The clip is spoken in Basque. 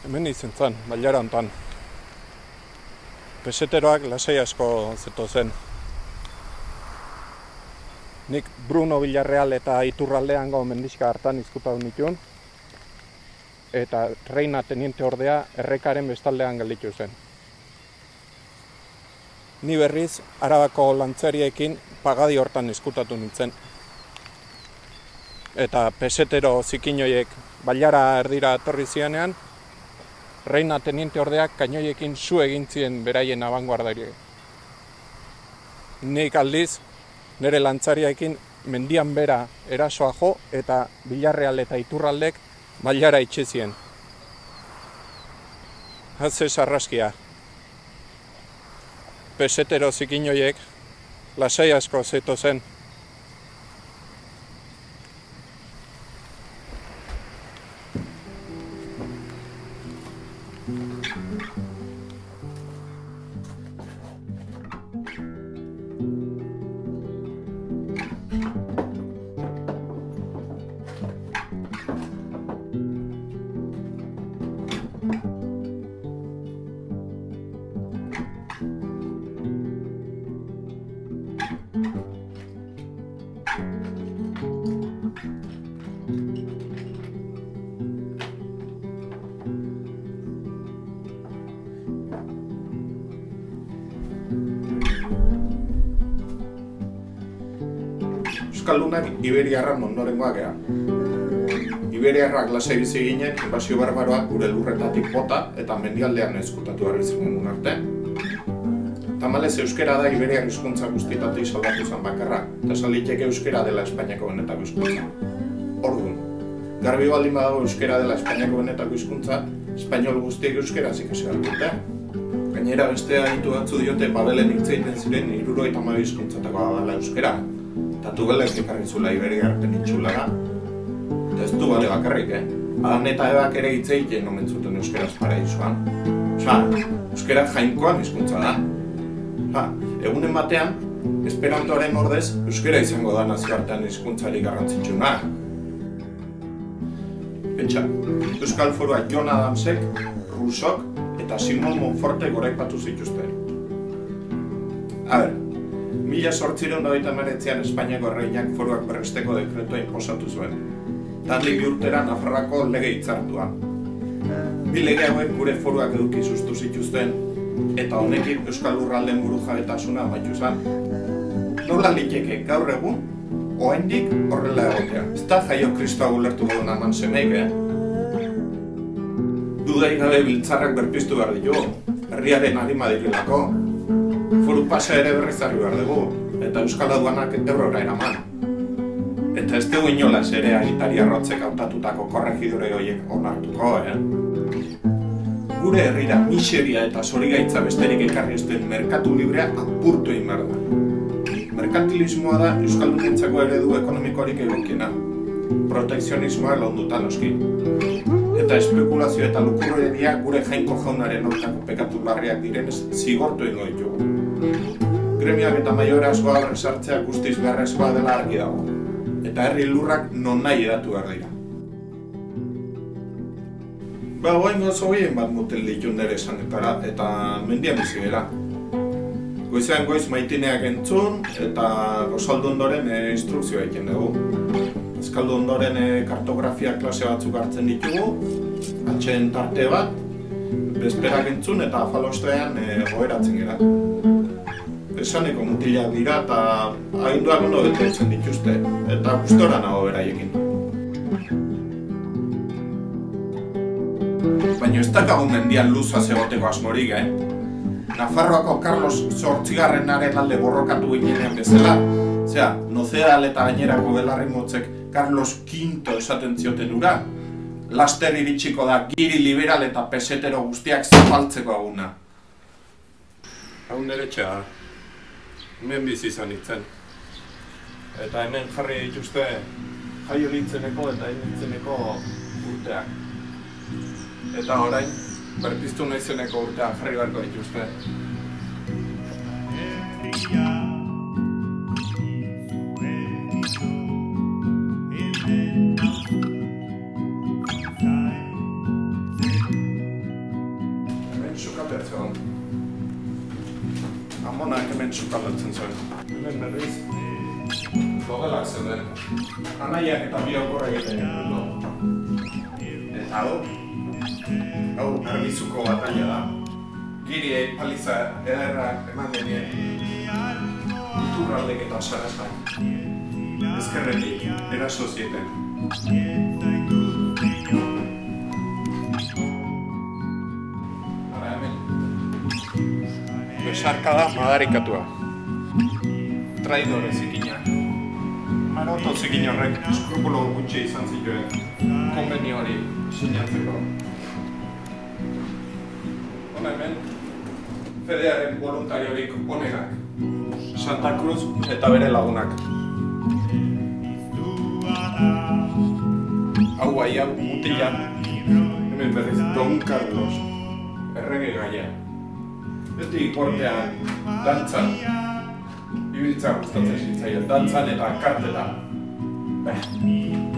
Hemen izen zen, bailara hontan. Peseteroak lasai asko zetozen. Nik Bruno Villarreal eta Iturraldeango mendixka hartan izkutatu nituen. Eta Reina teniente ordea errekaren bestaldean gelditu zen. Ni berriz Arabako lantzariekin pagadi hortan izkutatu nintzen. Eta pesetero zikinoiek bailara erdira etorri zianean, Reina teniente ordeak kainoiekin zu egin zien beraien abanguardariek. Nik aldiz, nire lantzariekin mendian bera erasoa jo eta Villarreal eta Iturraldek bailara itxe zien. Hatze sarraskia. Pesetero zikinoiek lasai asko zetozen. Euskaldunak Iberiarrak ondorengoak gea. Iberiarrak lasai bizi ginen, inbasio barbaroak gure lurretatik bota eta mendialdean ezkutatu behar izan arte. Tamalez euskera da Iberiar hizkuntza guztietatik salbatu zen bakarra, eta esan liteke euskera dela Espainiako benetako hizkuntza. Orduan, garbi baldin badago euskera dela Espainiako benetako hizkuntza, espainol guztiek euskera ikasi behar dute. Gainera beste aditu batzu diote Babelen hitz egiten ziren 72 hizkuntzatakoa dela euskera. Eta Tubelek ekarri zula Iberiar penintsulara. Eta ez du bale bakarrik, Adan eta Ebak ere hitz egiten omen zuten euskeraz paraisuan. Euskera jainkoan hizkuntza da. Egunen batean, Esperantoaren ordez, euskera izango da nazioartean hizkuntzarik garrantzitsuna. Pentsa, Euskal Forua Jon Adamsek, Rousseauk eta Simon Monfortek goraipatu zituzten. Mila 1889an Espainiako erreinak foruak berresteko dekretua inposatu zuen. Handik bi urtera Nafarroako lege hitzartua. Bi lege hauek gure foruak eduki sustu zituzten, eta honekin Euskal Lurraldeen burujabetasuna amaitu zen. Nola liteke gaur egun, oraindik horrela egotea. Ez da jaio Kristoa ulertuko duen aman semeik, Dudarik gabe biltzarrak berpiztu behar ditugu, herriaren arima dirilako. Foru pasa ere berrizarri behar dugu, eta Euskal Aduanak Ebrora eraman. Eta ez dugu inolaz ere agintari arrotzek hautatutako korregidore horiek onartuko, Gure herrira miseria eta zorigaitza besterik ekarri ez duen merkatu librea apurtu egin behar da. Merkantilismoa da euskaldunentzako eredu ekonomikorik egokiena. Protekzionismoa launduta noski. Eta espekulazio eta lukurreria gure jainko jaunaren hortako pekatu larriak direnez zigortu egingo ditugu. Gremiak eta maiorazgoa berrezartzea guztiz beharrezkoa dela argi dago. Eta herri lurrak non nahi edatu behar dira. Goain gozo gehien bat motel ditun nire esanetara eta mendian bizi gara. Goizean goiz maitineak entzun eta gozaldu ondoren instrukzioa egiten dugu. Ezkaldu ondoren kartografia klase batzuk hartzen ditugu, atxeen tarte bat, bezperak entzun eta afalostean goeratzen gara. Esaneko mutilak dira eta aginduak ondo betetzen dituzte, eta gustora nago beraiekin. Baina ez dakagu mendian luzaz egoteko asmorik, Nafarroako Carlos Zortzigarrenaren alde borrokatu ginenean bezala, Nocedal eta gainerako belarri motzek Carlos V esaten zioten ura, laster iritsiko da giri liberal eta pesetero guztiak zapaltzeko aguna. Hau nire txea, hemen bizi izan itzen. Eta hemen jarri dituzte jaio nintzeneko eta nintzeneko urteak. Eta orain, berpiztu naizeneko urteak jarri beharko dituzte. eskatzen zuen. Hemen berriz, logelak zeuden. Anaiak eta bi okorra egiten egiten. Eta hau argizuko bataila da. Giri paliza ederrak eman genien iturraldek eta sarazak. Ezkerretik, eraso zieten. Ara hemen. Besarkada madarikatua. Traidore zikina. Maroto zikin horrek eskrupulo gutxi izan zituen konbenio hori sinatzeko. Hona hemen, fedearen voluntariorik onenak. Santa Cruz eta bere lagunak. Hau hau mutila, hemen berriz Don Carlos, errege gaia. Beti gortean, dantzan, ibiltza gustatzen zitzaio, dantzan eta kartetan.